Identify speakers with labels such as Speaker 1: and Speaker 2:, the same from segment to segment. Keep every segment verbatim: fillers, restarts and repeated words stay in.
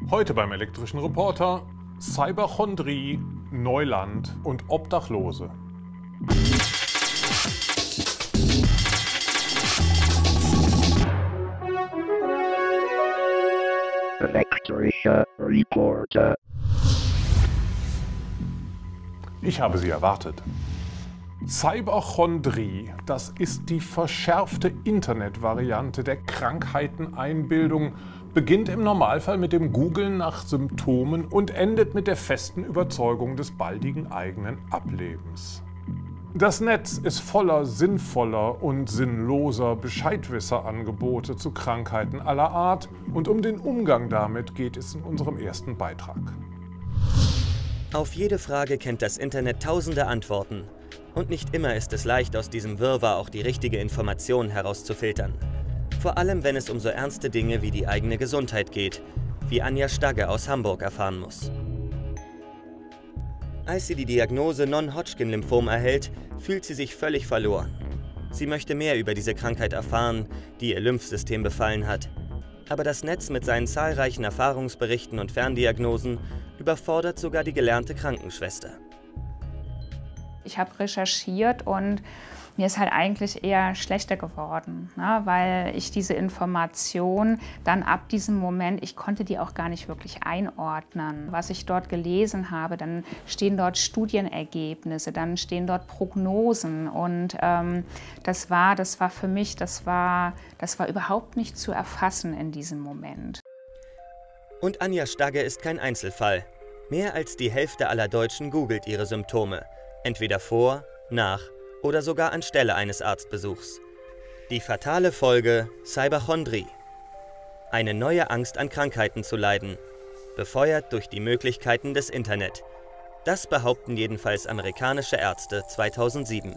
Speaker 1: Heute beim Elektrischen Reporter Cyberchondrie, Neuland und Obdachlose.
Speaker 2: Elektrischer Reporter.
Speaker 1: Ich habe Sie erwartet. Cyberchondrie, das ist die verschärfte Internetvariante der Krankheiteneinbildung, beginnt im Normalfall mit dem Googlen nach Symptomen und endet mit der festen Überzeugung des baldigen eigenen Ablebens. Das Netz ist voller sinnvoller und sinnloser Bescheidwisserangebote zu Krankheiten aller Art und um den Umgang damit geht es in unserem ersten Beitrag.
Speaker 3: Auf jede Frage kennt das Internet tausende Antworten. Und nicht immer ist es leicht, aus diesem Wirrwarr auch die richtige Information herauszufiltern. Vor allem, wenn es um so ernste Dinge wie die eigene Gesundheit geht, wie Anja Stagge aus Hamburg erfahren muss. Als sie die Diagnose Non-Hodgkin-Lymphom erhält, fühlt sie sich völlig verloren. Sie möchte mehr über diese Krankheit erfahren, die ihr Lymphsystem befallen hat. Aber das Netz mit seinen zahlreichen Erfahrungsberichten und Ferndiagnosen überfordert sogar die gelernte Krankenschwester.
Speaker 4: Ich habe recherchiert und mir ist halt eigentlich eher schlechter geworden, ne? Weil ich diese Information dann ab diesem Moment, ich konnte die auch gar nicht wirklich einordnen. Was ich dort gelesen habe, dann stehen dort Studienergebnisse, dann stehen dort Prognosen und ähm, das war, das war für mich, das war, das war überhaupt nicht zu erfassen in diesem Moment.
Speaker 3: Und Anja Stagge ist kein Einzelfall. Mehr als die Hälfte aller Deutschen googelt ihre Symptome. Entweder vor, nach oder sogar anstelle eines Arztbesuchs. Die fatale Folge Cyberchondrie. Eine neue Angst an Krankheiten zu leiden, befeuert durch die Möglichkeiten des Internet. Das behaupten jedenfalls amerikanische Ärzte zweitausendsieben.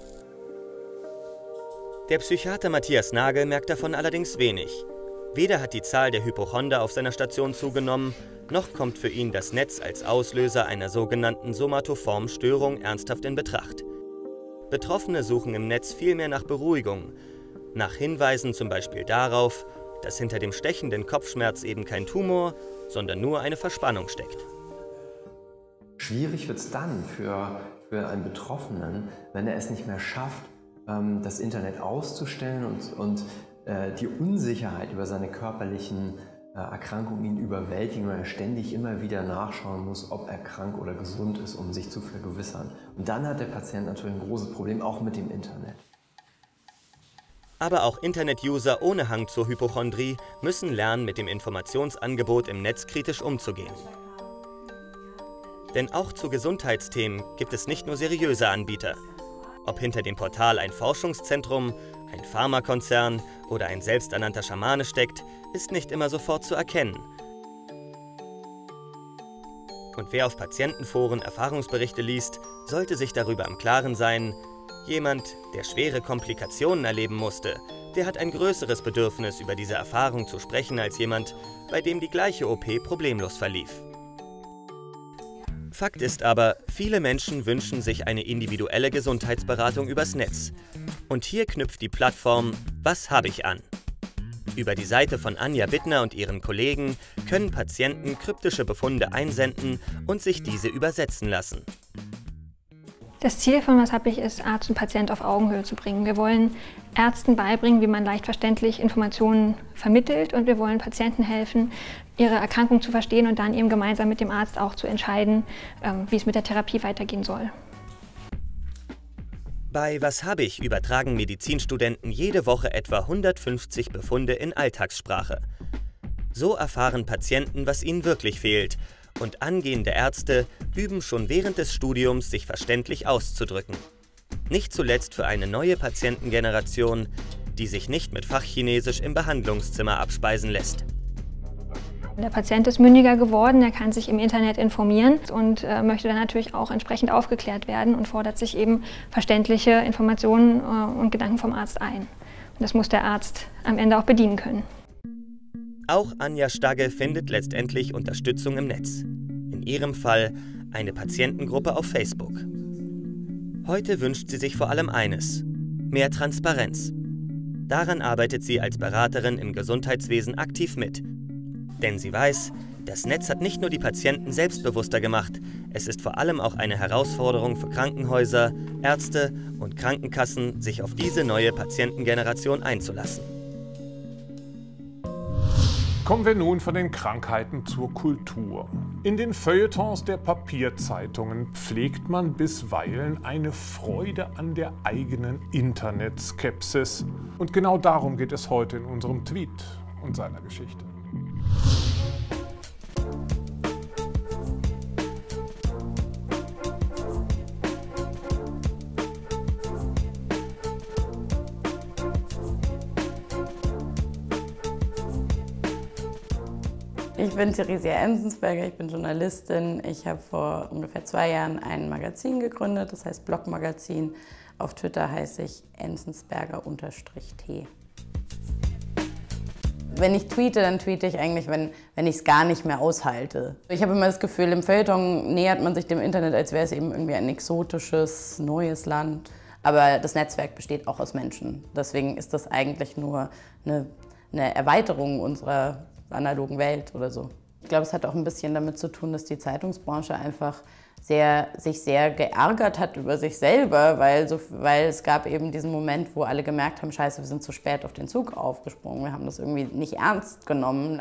Speaker 3: Der Psychiater Matthias Nagel merkt davon allerdings wenig. Weder hat die Zahl der Hypochonder auf seiner Station zugenommen, noch kommt für ihn das Netz als Auslöser einer sogenannten somatoformen Störung ernsthaft in Betracht. Betroffene suchen im Netz vielmehr nach Beruhigung, nach Hinweisen zum Beispiel darauf, dass hinter dem stechenden Kopfschmerz eben kein Tumor, sondern nur eine Verspannung steckt.
Speaker 5: Schwierig wird es dann für, für einen Betroffenen, wenn er es nicht mehr schafft, das Internet auszustellen und, und die Unsicherheit über seine körperlichen Erkrankungen ihn überwältigen und er ständig immer wieder nachschauen muss, ob er krank oder gesund ist, um sich zu vergewissern. Und dann hat der Patient natürlich ein großes Problem, auch mit dem Internet.
Speaker 3: Aber auch Internet-User ohne Hang zur Hypochondrie müssen lernen, mit dem Informationsangebot im Netz kritisch umzugehen. Denn auch zu Gesundheitsthemen gibt es nicht nur seriöse Anbieter. Ob hinter dem Portal ein Forschungszentrum, ein Pharmakonzern oder ein selbsternannter Schamane steckt, ist nicht immer sofort zu erkennen. Und wer auf Patientenforen Erfahrungsberichte liest, sollte sich darüber im Klaren sein, jemand, der schwere Komplikationen erleben musste, der hat ein größeres Bedürfnis, über diese Erfahrung zu sprechen, als jemand, bei dem die gleiche O P problemlos verlief. Fakt ist aber, viele Menschen wünschen sich eine individuelle Gesundheitsberatung übers Netz. Und hier knüpft die Plattform Was habe ich an? Über die Seite von Anja Bittner und ihren Kollegen können Patienten kryptische Befunde einsenden und sich diese übersetzen lassen.
Speaker 6: Das Ziel von Was habe ich ist, Arzt und Patient auf Augenhöhe zu bringen. Wir wollen Ärzten beibringen, wie man leicht verständlich Informationen vermittelt und wir wollen Patienten helfen, ihre Erkrankung zu verstehen und dann eben gemeinsam mit dem Arzt auch zu entscheiden, wie es mit der Therapie weitergehen soll.
Speaker 3: Bei Was habe ich übertragen Medizinstudenten jede Woche etwa hundertfünfzig Befunde in Alltagssprache. So erfahren Patienten, was ihnen wirklich fehlt. Und angehende Ärzte üben schon während des Studiums, sich verständlich auszudrücken. Nicht zuletzt für eine neue Patientengeneration, die sich nicht mit Fachchinesisch im Behandlungszimmer abspeisen lässt.
Speaker 6: Der Patient ist mündiger geworden, er kann sich im Internet informieren und äh, möchte dann natürlich auch entsprechend aufgeklärt werden und fordert sich eben verständliche Informationen äh, und Gedanken vom Arzt ein. Und das muss der Arzt am Ende auch bedienen können.
Speaker 3: Auch Anja Stagge findet letztendlich Unterstützung im Netz. In ihrem Fall eine Patientengruppe auf Facebook. Heute wünscht sie sich vor allem eines: mehr Transparenz. Daran arbeitet sie als Beraterin im Gesundheitswesen aktiv mit. Denn sie weiß, Das Netz hat nicht nur die Patienten selbstbewusster gemacht, es ist vor allem auch eine Herausforderung für Krankenhäuser, Ärzte und Krankenkassen, sich auf diese neue Patientengeneration einzulassen.
Speaker 1: Kommen wir nun von den Krankheiten zur Kultur. In den Feuilletons der Papierzeitungen pflegt man bisweilen eine Freude an der eigenen Internetskepsis. Und genau darum geht es heute in unserem Tweet und seiner Geschichte.
Speaker 7: Ich bin Theresia Enzensberger, ich bin Journalistin. Ich habe vor ungefähr zwei Jahren ein Magazin gegründet, das heißt Blogmagazin. Auf Twitter heiße ich Enzensberger-T. Wenn ich tweete, dann tweete ich eigentlich, wenn, wenn ich es gar nicht mehr aushalte. Ich habe immer das Gefühl, im Feuilleton nähert man sich dem Internet, als wäre es eben irgendwie ein exotisches, neues Land. Aber das Netzwerk besteht auch aus Menschen. Deswegen ist das eigentlich nur eine, eine Erweiterung unserer analogen Welt oder so. Ich glaube, es hat auch ein bisschen damit zu tun, dass die Zeitungsbranche einfach sehr, sich sehr geärgert hat über sich selber, weil, so, weil es gab eben diesen Moment, wo alle gemerkt haben, scheiße, wir sind zu spät auf den Zug aufgesprungen, wir haben das irgendwie nicht ernst genommen.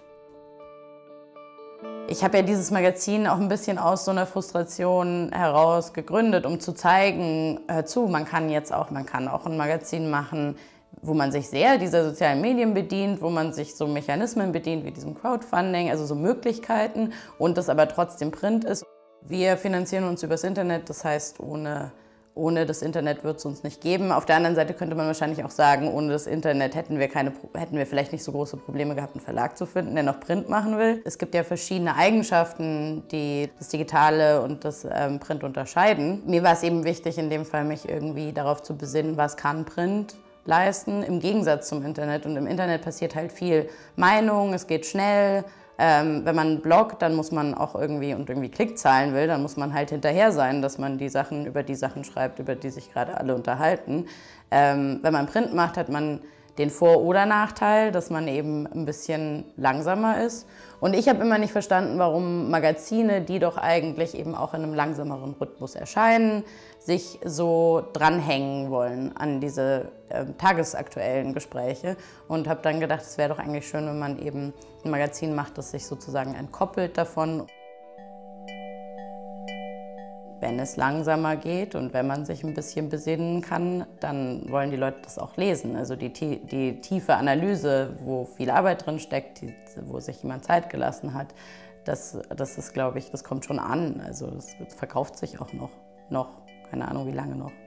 Speaker 7: Ich habe ja dieses Magazin auch ein bisschen aus so einer Frustration heraus gegründet, um zu zeigen, hör zu, man kann jetzt auch, man kann auch ein Magazin machen, wo man sich sehr dieser sozialen Medien bedient, wo man sich so Mechanismen bedient wie diesem Crowdfunding, also so Möglichkeiten und das aber trotzdem Print ist. Wir finanzieren uns übers Internet, das heißt, ohne, ohne das Internet wird es uns nicht geben. Auf der anderen Seite könnte man wahrscheinlich auch sagen, ohne das Internet hätten wir, keine, hätten wir vielleicht nicht so große Probleme gehabt, einen Verlag zu finden, der noch Print machen will. Es gibt ja verschiedene Eigenschaften, die das Digitale und das ähm, Print unterscheiden. Mir war es eben wichtig, in dem Fall mich irgendwie darauf zu besinnen, was kann Print leisten, im Gegensatz zum Internet. Und im Internet passiert halt viel Meinung, es geht schnell. Ähm, wenn man bloggt, dann muss man auch irgendwie und irgendwie Klickzahlen will, dann muss man halt hinterher sein, dass man die Sachen über die Sachen schreibt, über die sich gerade alle unterhalten. Ähm, wenn man Print macht, hat man den Vor- oder Nachteil, dass man eben ein bisschen langsamer ist. Und ich habe immer nicht verstanden, warum Magazine, die doch eigentlich eben auch in einem langsameren Rhythmus erscheinen, sich so dranhängen wollen an diese äh, tagesaktuellen Gespräche. Und habe dann gedacht, es wäre doch eigentlich schön, wenn man eben ein Magazin macht, das sich sozusagen entkoppelt davon. Wenn es langsamer geht und wenn man sich ein bisschen besinnen kann, dann wollen die Leute das auch lesen. Also die, die tiefe Analyse, wo viel Arbeit drin steckt, die, wo sich jemand Zeit gelassen hat, das, das ist, glaube ich, das kommt schon an. Also das verkauft sich auch noch, noch, keine Ahnung wie lange noch.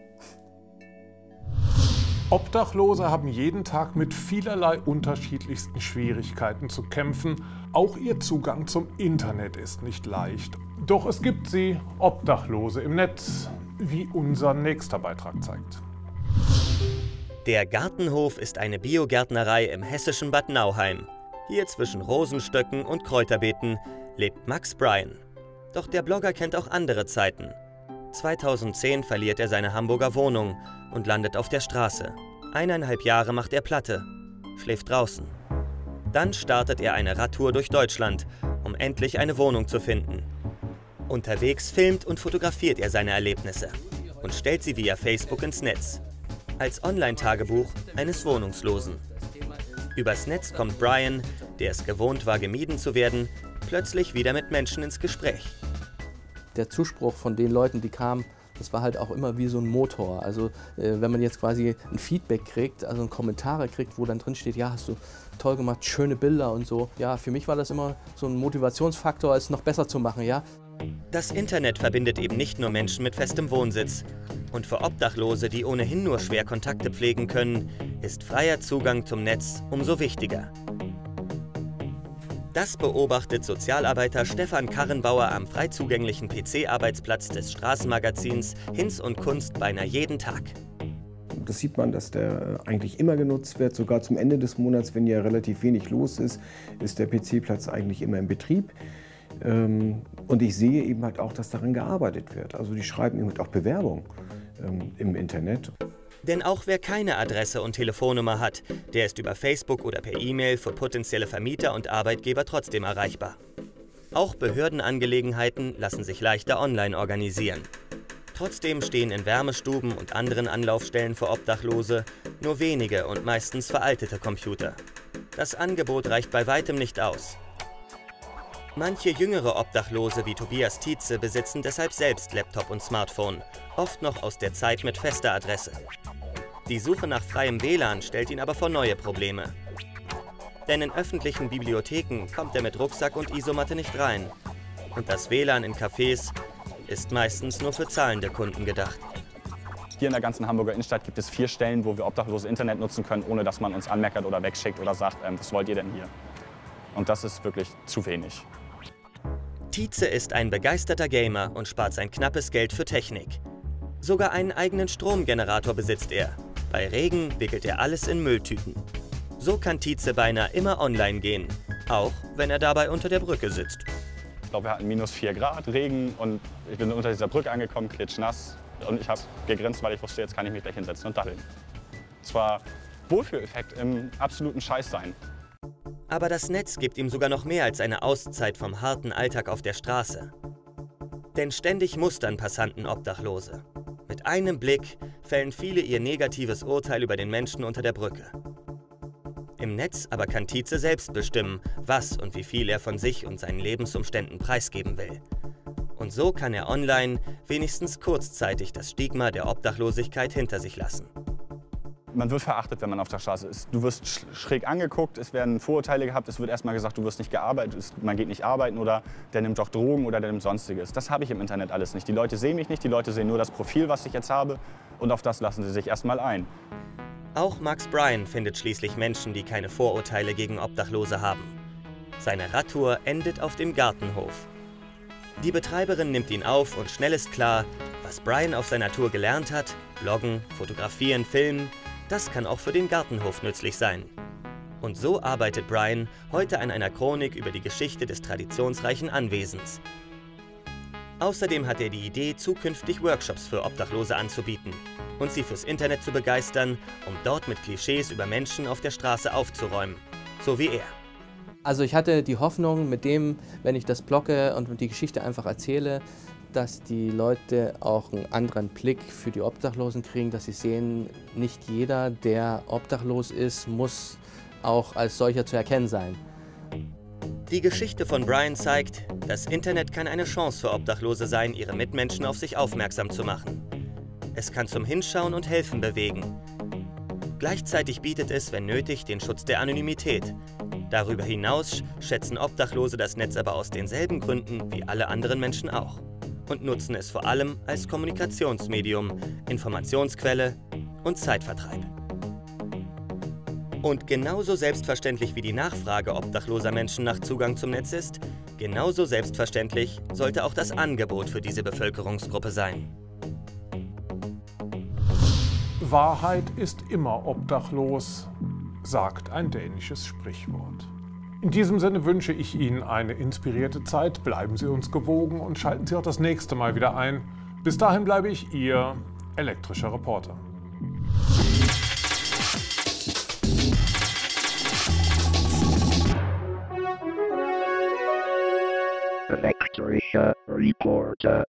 Speaker 1: Obdachlose haben jeden Tag mit vielerlei unterschiedlichsten Schwierigkeiten zu kämpfen. Auch ihr Zugang zum Internet ist nicht leicht. Doch es gibt sie, Obdachlose im Netz, wie unser nächster Beitrag zeigt.
Speaker 3: Der Gartenhof ist eine Biogärtnerei im hessischen Bad Nauheim. Hier zwischen Rosenstöcken und Kräuterbeeten lebt Max Bryan. Doch der Blogger kennt auch andere Zeiten. zweitausendzehn verliert er seine Hamburger Wohnung und landet auf der Straße. Eineinhalb Jahre macht er Platte, schläft draußen. Dann startet er eine Radtour durch Deutschland, um endlich eine Wohnung zu finden. Unterwegs filmt und fotografiert er seine Erlebnisse und stellt sie via Facebook ins Netz. Als Online-Tagebuch eines Wohnungslosen. Übers Netz kommt Bryan, der es gewohnt war, gemieden zu werden, plötzlich wieder mit Menschen ins Gespräch.
Speaker 8: Der Zuspruch von den Leuten, die kamen, das war halt auch immer wie so ein Motor. Also äh, wenn man jetzt quasi ein Feedback kriegt, also einen Kommentar kriegt, wo dann drin steht, ja, hast du toll gemacht, schöne Bilder und so. Ja, für mich war das immer so ein Motivationsfaktor, es noch besser zu machen, ja.
Speaker 3: Das Internet verbindet eben nicht nur Menschen mit festem Wohnsitz. Und für Obdachlose, die ohnehin nur schwer Kontakte pflegen können, ist freier Zugang zum Netz umso wichtiger. Das beobachtet Sozialarbeiter Stefan Karrenbauer am frei zugänglichen P C-Arbeitsplatz des Straßenmagazins Hinz und Kunst beinahe jeden Tag.
Speaker 9: Das sieht man, dass der eigentlich immer genutzt wird. Sogar zum Ende des Monats, wenn ja relativ wenig los ist, ist der P C-Platz eigentlich immer in Betrieb. Und ich sehe eben halt auch, dass daran gearbeitet wird. Also die schreiben eben halt auch Bewerbungen im Internet.
Speaker 3: Denn auch wer keine Adresse und Telefonnummer hat, der ist über Facebook oder per E-Mail für potenzielle Vermieter und Arbeitgeber trotzdem erreichbar. Auch Behördenangelegenheiten lassen sich leichter online organisieren. Trotzdem stehen in Wärmestuben und anderen Anlaufstellen für Obdachlose nur wenige und meistens veraltete Computer. Das Angebot reicht bei weitem nicht aus. Manche jüngere Obdachlose wie Tobias Tietze besitzen deshalb selbst Laptop und Smartphone, oft noch aus der Zeit mit fester Adresse. Die Suche nach freiem W L A N stellt ihn aber vor neue Probleme. Denn in öffentlichen Bibliotheken kommt er mit Rucksack und Isomatte nicht rein. Und das W L A N in Cafés ist meistens nur für zahlende Kunden gedacht.
Speaker 10: Hier in der ganzen Hamburger Innenstadt gibt es vier Stellen, wo wir Obdachlose Internet nutzen können, ohne dass man uns anmeckert oder wegschickt oder sagt, ähm, was wollt ihr denn hier? Und das ist wirklich zu wenig.
Speaker 3: Tietze ist ein begeisterter Gamer und spart sein knappes Geld für Technik. Sogar einen eigenen Stromgenerator besitzt er. Bei Regen wickelt er alles in Mülltüten. So kann Tietze beinahe immer online gehen, auch wenn er dabei unter der Brücke sitzt.
Speaker 10: Ich glaube, wir hatten minus vier Grad, Regen und ich bin unter dieser Brücke angekommen, klitschnass. Und ich habe gegrinst, weil ich wusste, jetzt kann ich mich gleich hinsetzen und daddeln. Es war Wohlfühleffekt im absoluten Scheißsein.
Speaker 3: Aber das Netz gibt ihm sogar noch mehr als eine Auszeit vom harten Alltag auf der Straße. Denn ständig mustern Passanten Obdachlose. Mit einem Blick fällen viele ihr negatives Urteil über den Menschen unter der Brücke. Im Netz aber kann Tietze selbst bestimmen, was und wie viel er von sich und seinen Lebensumständen preisgeben will. Und so kann er online wenigstens kurzzeitig das Stigma der Obdachlosigkeit hinter sich lassen.
Speaker 10: Man wird verachtet, wenn man auf der Straße ist. Du wirst schräg angeguckt, es werden Vorurteile gehabt, es wird erstmal gesagt, du wirst nicht gearbeitet, man geht nicht arbeiten oder der nimmt doch Drogen oder der nimmt Sonstiges. Das habe ich im Internet alles nicht. Die Leute sehen mich nicht, die Leute sehen nur das Profil, was ich jetzt habe und auf das lassen sie sich erstmal ein.
Speaker 3: Auch Max Bryan findet schließlich Menschen, die keine Vorurteile gegen Obdachlose haben. Seine Radtour endet auf dem Gartenhof. Die Betreiberin nimmt ihn auf und schnell ist klar, was Bryan auf seiner Tour gelernt hat, bloggen, fotografieren, filmen, das kann auch für den Gartenhof nützlich sein. Und so arbeitet Bryan heute an einer Chronik über die Geschichte des traditionsreichen Anwesens. Außerdem hat er die Idee, zukünftig Workshops für Obdachlose anzubieten und sie fürs Internet zu begeistern, um dort mit Klischees über Menschen auf der Straße aufzuräumen, so wie er.
Speaker 8: Also ich hatte die Hoffnung, mit dem, wenn ich das blogge und die Geschichte einfach erzähle, dass die Leute auch einen anderen Blick für die Obdachlosen kriegen, dass sie sehen, nicht jeder, der obdachlos ist, muss auch als solcher zu erkennen sein.
Speaker 3: Die Geschichte von Bryan zeigt, das Internet kann eine Chance für Obdachlose sein, ihre Mitmenschen auf sich aufmerksam zu machen. Es kann zum Hinschauen und Helfen bewegen. Gleichzeitig bietet es, wenn nötig, den Schutz der Anonymität. Darüber hinaus schätzen Obdachlose das Netz aber aus denselben Gründen wie alle anderen Menschen auch und nutzen es vor allem als Kommunikationsmedium, Informationsquelle und Zeitvertreib. Und genauso selbstverständlich wie die Nachfrage obdachloser Menschen nach Zugang zum Netz ist, genauso selbstverständlich sollte auch das Angebot für diese Bevölkerungsgruppe sein.
Speaker 1: Wahrheit ist immer obdachlos, sagt ein dänisches Sprichwort. In diesem Sinne wünsche ich Ihnen eine inspirierte Zeit, bleiben Sie uns gewogen und schalten Sie auch das nächste Mal wieder ein. Bis dahin bleibe ich Ihr elektrischer Reporter.
Speaker 2: Elektrischer Reporter.